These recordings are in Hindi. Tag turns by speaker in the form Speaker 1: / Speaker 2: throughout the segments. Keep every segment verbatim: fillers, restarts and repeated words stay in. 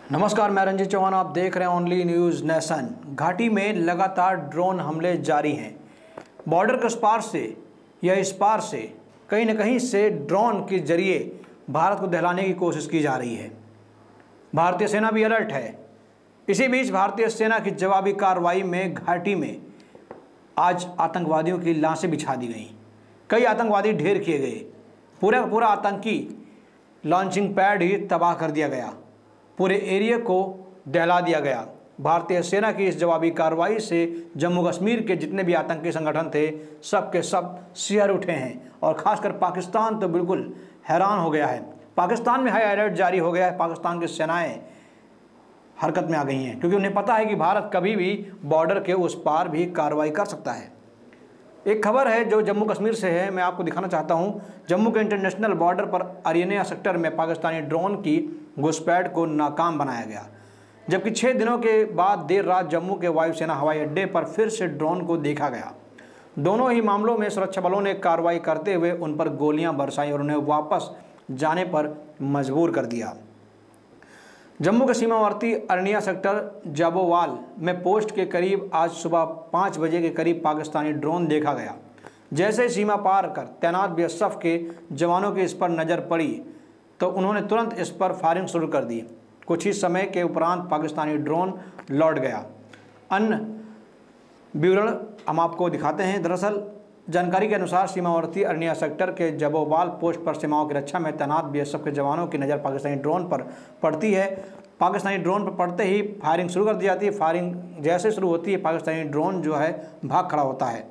Speaker 1: नमस्कार, मैं रंजीत चौहान। आप देख रहे हैं ओनली न्यूज़ नेशन। घाटी में लगातार ड्रोन हमले जारी हैं। बॉर्डर के उस पार से या इस पार से कहीं न कहीं से ड्रोन के जरिए भारत को दहलाने की कोशिश की जा रही है। भारतीय सेना भी अलर्ट है। इसी बीच भारतीय सेना की जवाबी कार्रवाई में घाटी में आज आतंकवादियों की लाशें बिछा दी गईं। कई आतंकवादी ढेर किए गए। पूरा का पूरा आतंकी लॉन्चिंग पैड ही तबाह कर दिया गया। पूरे एरिया को दहला दिया गया। भारतीय सेना की इस जवाबी कार्रवाई से जम्मू कश्मीर के जितने भी आतंकी संगठन थे, सब के सब सिहर उठे हैं और ख़ासकर पाकिस्तान तो बिल्कुल हैरान हो गया है। पाकिस्तान में हाई अलर्ट जारी हो गया है। पाकिस्तान की सेनाएं हरकत में आ गई हैं क्योंकि उन्हें पता है कि भारत कभी भी बॉर्डर के उस पार भी कार्रवाई कर सकता है। एक खबर है जो जम्मू कश्मीर से है, मैं आपको दिखाना चाहता हूं। जम्मू के इंटरनेशनल बॉर्डर पर अरियाना सेक्टर में पाकिस्तानी ड्रोन की घुसपैठ को नाकाम बनाया गया, जबकि छः दिनों के बाद देर रात जम्मू के वायुसेना हवाई अड्डे पर फिर से ड्रोन को देखा गया। दोनों ही मामलों में सुरक्षा बलों ने कार्रवाई करते हुए उन पर गोलियां बरसाई और उन्हें वापस जाने पर मजबूर कर दिया। जम्मू के सीमावर्ती अरनिया सेक्टर जाबोवाल में पोस्ट के करीब आज सुबह पाँच बजे के करीब पाकिस्तानी ड्रोन देखा गया। जैसे ही सीमा पार कर तैनात बीएसएफ के जवानों की इस पर नज़र पड़ी तो उन्होंने तुरंत इस पर फायरिंग शुरू कर दी। कुछ ही समय के उपरांत पाकिस्तानी ड्रोन लौट गया। अन्य विवरण हम आपको दिखाते हैं। दरअसल जानकारी के अनुसार सीमावर्ती अरनिया सेक्टर के जबोवाल पोस्ट पर सीमाओं की रक्षा में तैनात बीएसएफ के जवानों की नज़र पाकिस्तानी ड्रोन पर पड़ती है। पाकिस्तानी ड्रोन पर पड़ते ही फायरिंग शुरू कर दी जाती है। फायरिंग जैसे शुरू होती है, पाकिस्तानी ड्रोन जो है भाग खड़ा होता है।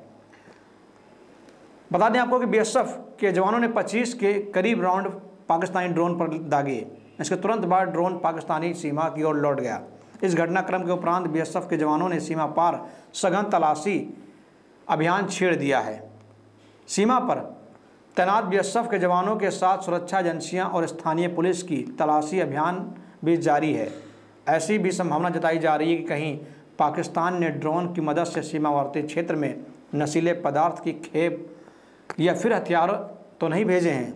Speaker 1: बता दें आपको कि बीएसएफ के जवानों ने पच्चीस के करीब राउंड पाकिस्तानी ड्रोन पर दागे। इसके तुरंत बाद ड्रोन पाकिस्तानी सीमा की ओर लौट गया। इस घटनाक्रम के उपरांत बीएसएफ के जवानों ने सीमा पार सघन तलाशी अभियान छेड़ दिया है। सीमा पर तैनात बीएसएफ के जवानों के साथ सुरक्षा एजेंसियां और स्थानीय पुलिस की तलाशी अभियान भी जारी है। ऐसी भी संभावना जताई जा रही है कि कहीं पाकिस्तान ने ड्रोन की मदद से सीमावर्ती क्षेत्र में नशीले पदार्थ की खेप या फिर हथियार तो नहीं भेजे हैं।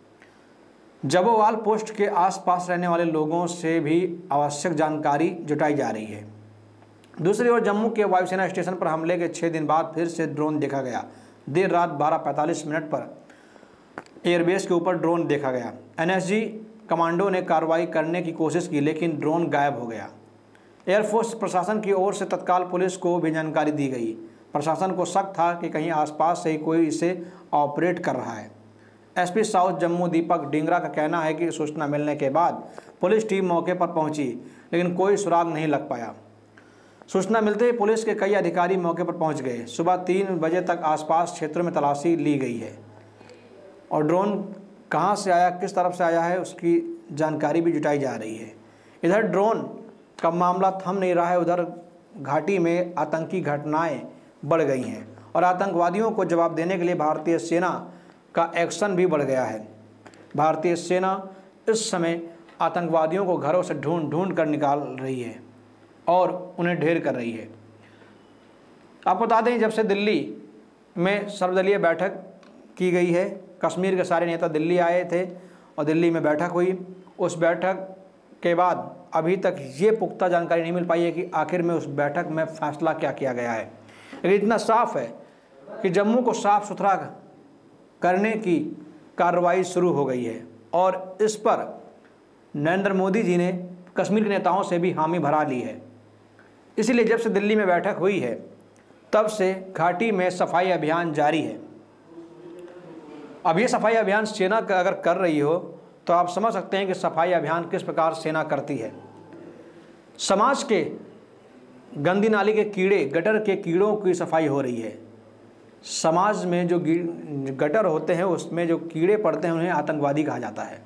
Speaker 1: जबोवाल पोस्ट के आसपास रहने वाले लोगों से भी आवश्यक जानकारी जुटाई जा रही है। दूसरी ओर जम्मू के वायुसेना स्टेशन पर हमले के छः दिन बाद फिर से ड्रोन देखा गया। देर रात बारह पैंतालीस मिनट पर एयरबेस के ऊपर ड्रोन देखा गया। एनएसजी कमांडो ने कार्रवाई करने की कोशिश की लेकिन ड्रोन गायब हो गया। एयरफोर्स प्रशासन की ओर से तत्काल पुलिस को भी जानकारी दी गई। प्रशासन को शक था कि कहीं आसपास से ही कोई इसे ऑपरेट कर रहा है। एसपी साउथ जम्मू दीपक डिंगरा का कहना है कि सूचना मिलने के बाद पुलिस टीम मौके पर पहुंची लेकिन कोई सुराग नहीं लग पाया। सूचना मिलते ही पुलिस के कई अधिकारी मौके पर पहुंच गए। सुबह तीन बजे तक आसपास क्षेत्रों में तलाशी ली गई है और ड्रोन कहां से आया, किस तरफ से आया है, उसकी जानकारी भी जुटाई जा रही है। इधर ड्रोन का मामला थम नहीं रहा है, उधर घाटी में आतंकी घटनाएं बढ़ गई हैं और आतंकवादियों को जवाब देने के लिए भारतीय सेना का एक्शन भी बढ़ गया है। भारतीय सेना इस समय आतंकवादियों को घरों से ढूंढ ढूंढ कर निकाल रही है और उन्हें ढेर कर रही है। आपको बता दें, जब से दिल्ली में सर्वदलीय बैठक की गई है, कश्मीर के सारे नेता दिल्ली आए थे और दिल्ली में बैठक हुई। उस बैठक के बाद अभी तक ये पुख्ता जानकारी नहीं मिल पाई है कि आखिर में उस बैठक में फैसला क्या किया गया है। लेकिन इतना साफ है कि जम्मू को साफ सुथरा करने की कार्रवाई शुरू हो गई है और इस पर नरेंद्र मोदी जी ने कश्मीर के नेताओं से भी हामी भरा ली है। इसीलिए जब से दिल्ली में बैठक हुई है तब से घाटी में सफाई अभियान जारी है। अब ये सफाई अभियान सेना का अगर कर रही हो तो आप समझ सकते हैं कि सफाई अभियान किस प्रकार सेना करती है। समाज के गंदी नाली के कीड़े, गटर के कीड़ों की सफाई हो रही है। समाज में जो गटर होते हैं उसमें जो कीड़े पड़ते हैं उन्हें आतंकवादी कहा जाता है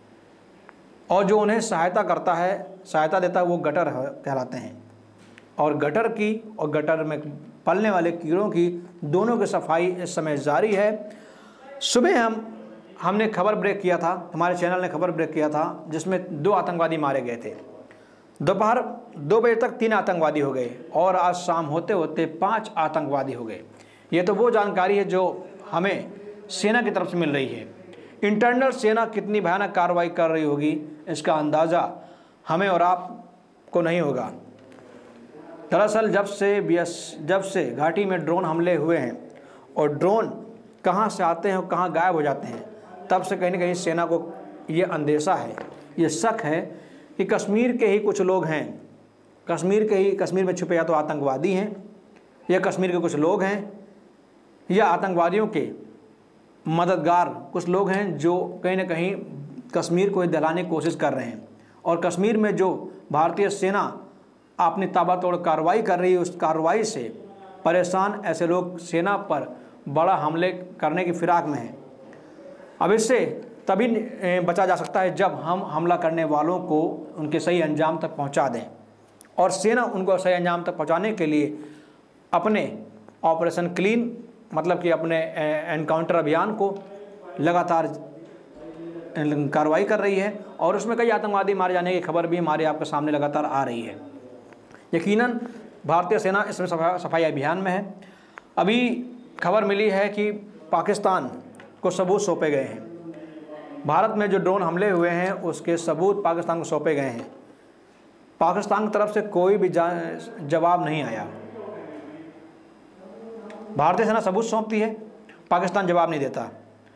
Speaker 1: और जो उन्हें सहायता करता है, सहायता देता है, वो गटर कहलाते हैं। और गटर की और गटर में पलने वाले कीड़ों की दोनों की सफाई इस समय जारी है। सुबह हम हमने खबर ब्रेक किया था, हमारे चैनल ने खबर ब्रेक किया था जिसमें दो आतंकवादी मारे गए थे। दोपहर दो बजे तक तीन आतंकवादी हो गए और आज शाम होते होते पाँच आतंकवादी हो गए। ये तो वो जानकारी है जो हमें सेना की तरफ से मिल रही है। इंटरनल सेना कितनी भयानक कार्रवाई कर रही होगी इसका अंदाज़ा हमें और आप को नहीं होगा। दरअसल जब से बीएस जब से घाटी में ड्रोन हमले हुए हैं और ड्रोन कहां से आते हैं और कहां गायब हो जाते हैं, तब से कहीं ना कहीं सेना को ये अंदेशा है, ये शक है कि कश्मीर के ही कुछ लोग हैं, कश्मीर के ही कश्मीर में छुपे या तो आतंकवादी हैं या कश्मीर के कुछ लोग हैं या आतंकवादियों के मददगार कुछ लोग हैं जो कहीं ना कहीं कश्मीर को दहलाने की कोशिश कर रहे हैं। और कश्मीर में जो भारतीय सेना अपनी ताबड़तोड़ कार्रवाई कर रही है, उस कार्रवाई से परेशान ऐसे लोग सेना पर बड़ा हमले करने की फिराक में हैं। अब इससे तभी बचा जा सकता है जब हम हमला करने वालों को उनके सही अंजाम तक पहुंचा दें, और सेना उनको सही अंजाम तक पहुंचाने के लिए अपने ऑपरेशन क्लीन मतलब कि अपने एनकाउंटर अभियान को लगातार कार्रवाई कर रही है, और उसमें कई आतंकवादी मारे जाने की खबर भी हमारे आपके सामने लगातार आ रही है। यकीनन भारतीय सेना इसमें सफाई अभियान में है। अभी खबर मिली है कि पाकिस्तान को सबूत सौंपे गए हैं, भारत में जो ड्रोन हमले हुए हैं उसके सबूत पाकिस्तान को सौंपे गए हैं। पाकिस्तान की तरफ से कोई भी जवाब नहीं आया। भारतीय सेना सबूत सौंपती है, पाकिस्तान जवाब नहीं देता।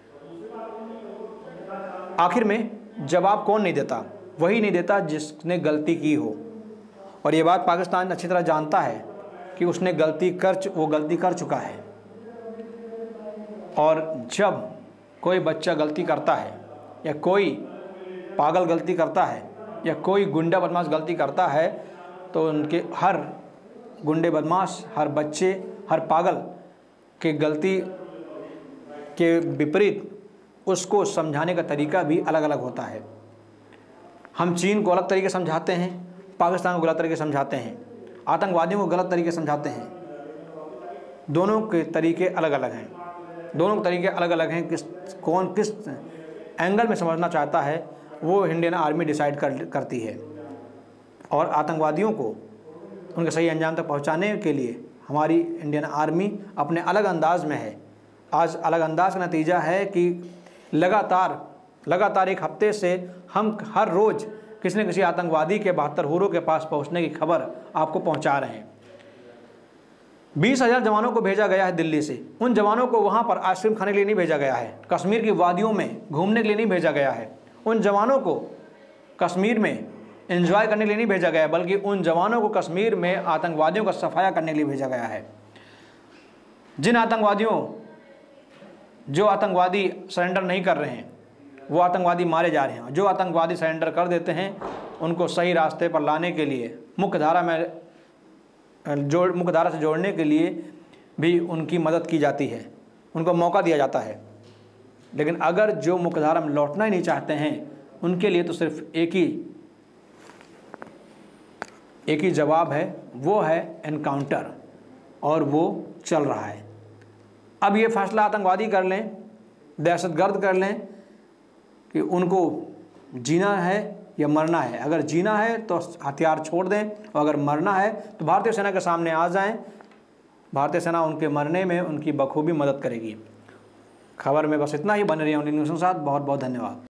Speaker 1: आखिर में जवाब कौन नहीं देता? वही नहीं देता जिसने गलती की हो, और ये बात पाकिस्तान अच्छी तरह जानता है कि उसने गलती कर वो गलती कर चुका है। और जब कोई बच्चा गलती करता है या कोई पागल गलती करता है या कोई गुंडा बदमाश गलती करता है, तो उनके हर गुंडे बदमाश, हर बच्चे, हर पागल के गलती के विपरीत उसको समझाने का तरीका भी अलग अलग होता है। हम चीन को अलग तरीके से समझाते हैं, पाकिस्तान को गलत तरीके से समझाते हैं, आतंकवादियों को गलत तरीके से समझाते हैं। दोनों के तरीके अलग अलग हैं, दोनों के तरीके अलग अलग हैं। किस कौन किस एंगल में समझना चाहता है वो इंडियन आर्मी डिसाइड कर करती है। और आतंकवादियों को उनके सही अंजाम तक पहुंचाने के लिए हमारी इंडियन आर्मी अपने अलग अंदाज में है। आज अलग अंदाज का नतीजा है कि लगातार लगातार एक हफ्ते से हम हर रोज़ किसी न किसी आतंकवादी के बहत्तर हुरों के पास पहुंचने की खबर आपको पहुंचा रहे हैं। बीस हजार जवानों को भेजा गया है दिल्ली से। उन जवानों को वहां पर आइसक्रीम खाने के लिए नहीं भेजा गया है, कश्मीर की वादियों में घूमने के लिए नहीं भेजा गया है, उन जवानों को कश्मीर में एंजॉय करने के लिए नहीं भेजा गया है, बल्कि उन जवानों को कश्मीर में आतंकवादियों का सफाया करने के लिए भेजा गया है। जिन आतंकवादियों जो आतंकवादी सरेंडर नहीं कर रहे हैं वो आतंकवादी मारे जा रहे हैं। जो आतंकवादी सरेंडर कर देते हैं उनको सही रास्ते पर लाने के लिए, मुख्य धारा में जोड़ मुख्य धारा से जोड़ने के लिए भी उनकी मदद की जाती है, उनको मौका दिया जाता है। लेकिन अगर जो मुख्य धारा में लौटना ही नहीं चाहते हैं उनके लिए तो सिर्फ एक ही एक ही जवाब है, वो है एनकाउंटर, और वो चल रहा है। अब ये फैसला आतंकवादी कर लें, दहशतगर्द कर लें कि उनको जीना है या मरना है। अगर जीना है तो हथियार छोड़ दें, और अगर मरना है तो भारतीय सेना के सामने आ जाएं। भारतीय सेना उनके मरने में उनकी बखूबी मदद करेगी। खबर में बस इतना ही। बने रहिए इंडियन न्यूज़ के साथ। बहुत बहुत धन्यवाद।